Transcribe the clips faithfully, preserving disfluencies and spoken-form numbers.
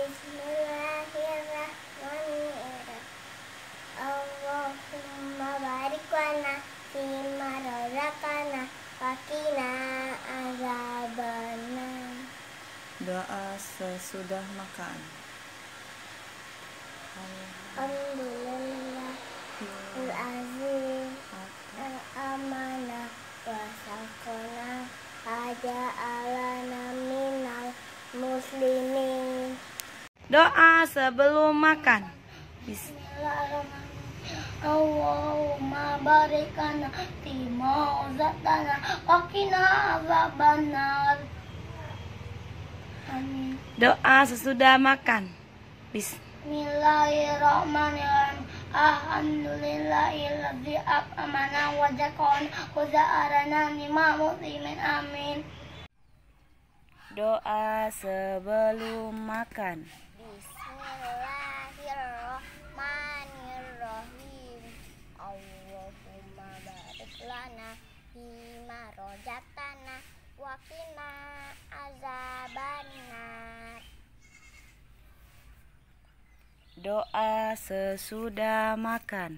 Bismillahirrahmanirrahim. Allahumma barik lana fima razaqtana wa qina azabannar. Doa sesudah makan. Alhamdulillahil azim al-amanah wa sakona aja'alana minal muslimin. Doa sebelum makan. Bismillahirrahmanirrahim. Allahumma barik lana fima razaqtana wa qina azabannar. Amin. Doa sesudah makan. Bismillahirrahmanirrahim. Alhamdulillahilladzi at'amana wa zakana wa ja'alana minal muslimin. Amin. Doa sebelum makan. Bismillahirrahmanirrahim. Allahumma barik lana fima razaqtana wa qina azabannar. Doa sesudah makan.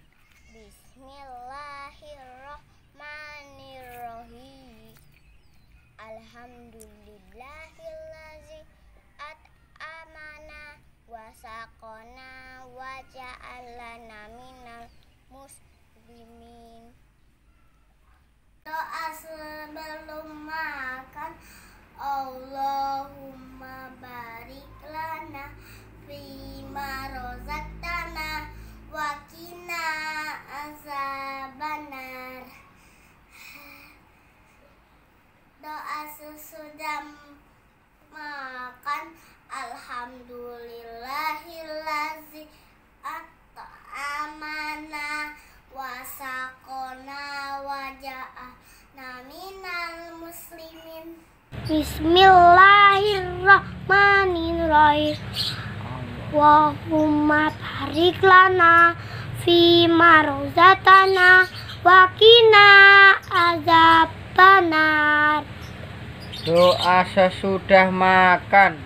Bismillahirrahmanirrahim. Alhamdulillahilladzi at'amana wa saqana wa ja'alana minal muslimin. Doa sebelum makan. Allahumma barik lana fima razaqtana wa qina azabannar. Doa sesudah makan. Alhamdulillahilladzi at'amana wa saqona wa ja'alana minal muslimin. Bismillahirrahmanirrahim. Allahumma barik lana fima razaqtana wa qina azabannar. Doa sesudah makan.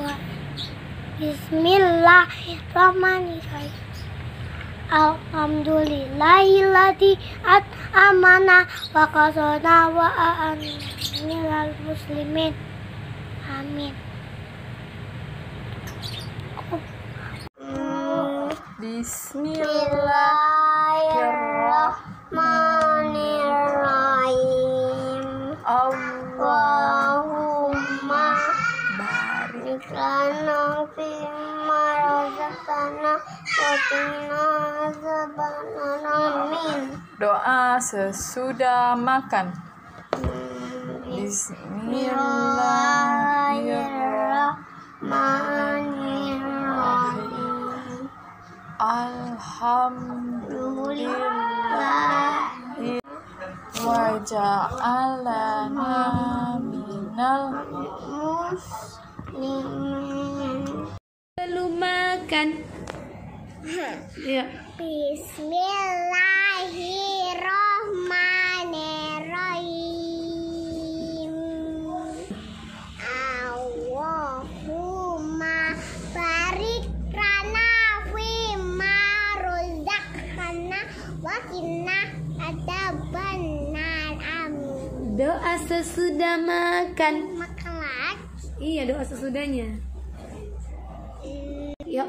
Bismillahirrahmanirrahim. Alhamdulillahilladzi at'amana wa qasana wa a'ana minal muslimin. Amin. Bismillahirrahmanirrahim. Allahumma barik lana fima razaqtana wa qina azabannar. Amin. Doa sesudah makan. Bismillahirrahmanirrahim. Alhamdulillah wa ja'alana minal muslimin. Belum makan. Ya. Bismillahirrahmanirrahim. Allahumma barik lana fima razaqtana wa qina adzabannar. Amin. Doa sesudah makan. Makan lagi. Iya, doa sesudahnya. Yuk.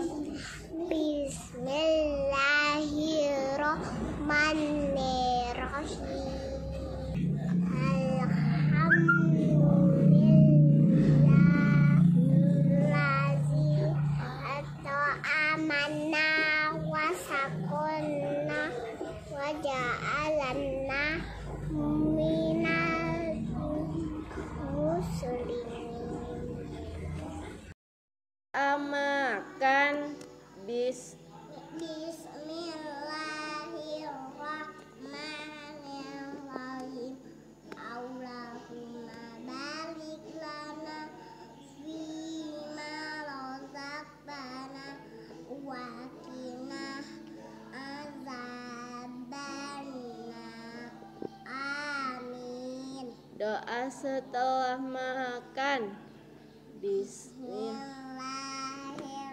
Bismillahirrahmanirrahim. Alhamdulillahilladzi at'amana wa saqana wa ja'alana minal muslimin. Makan. Bis Bismillahirrahmanirrahim. Allahumma barik lana fima razaqtana wa qina azabannar. Amin. doa setelah makan. Bismillah. Bismillahirrahmanirrahim.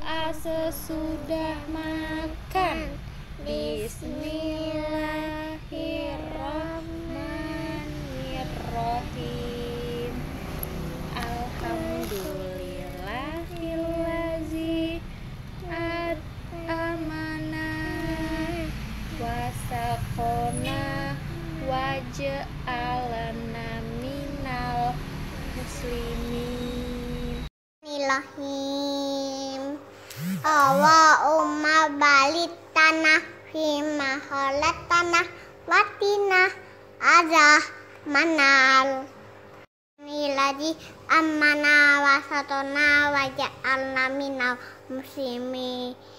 Doa sesudah makan. Bismillahirrahmanirrahim. Alhamdulillahillazi at'amana wasaqona waj'alana minal muslimin. Bismillahirrahmanirrahim. Allahumma balit tanah fima khalat tanah watina azah manal. Miladi amana wasatona waja'alna minal muslimin.